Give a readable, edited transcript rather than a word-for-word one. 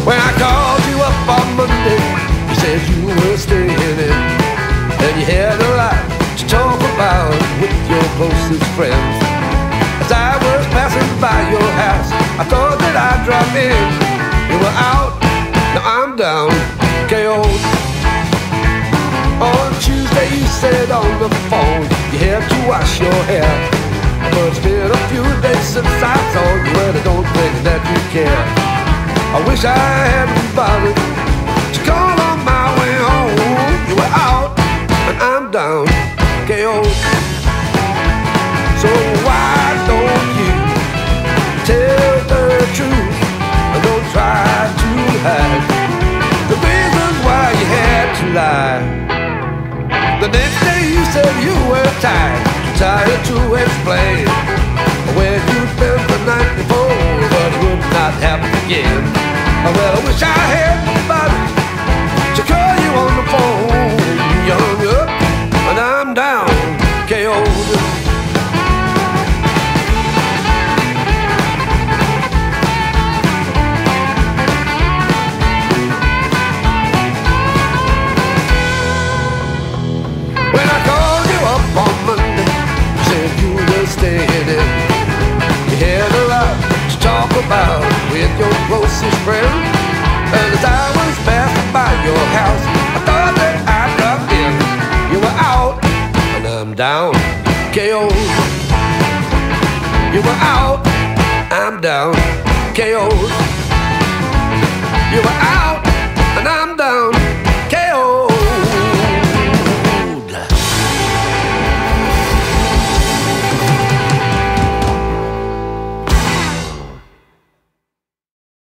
When I called you up on Monday, you said you were staying in, and you had a lot to talk about with your closest friends. As I was passing by your house, I thought that I'd drop in. You were out, now I'm down, KO. On Tuesday you said on the phone you had to wash your hair, but it's been a few days since I saw you, and I don't think that you care. I wish I hadn't bothered to call on my way home. You were out and I'm down, KO. So why don't you tell the truth and don't try to hide the reasons why you had to lie? The next day you said you were tired to explain where you'd been the night before, but it would not happen again. Well, I wish I had somebody to call you on the phone. You hung up and I'm down, KO. When I called you up on Monday, you said you were staying in. You had a lot to talk about with your closest friend. And as I was passing by your house, I thought that I'd drop in. You were out and I'm down, KO. You were out, I'm down, KO. You were out.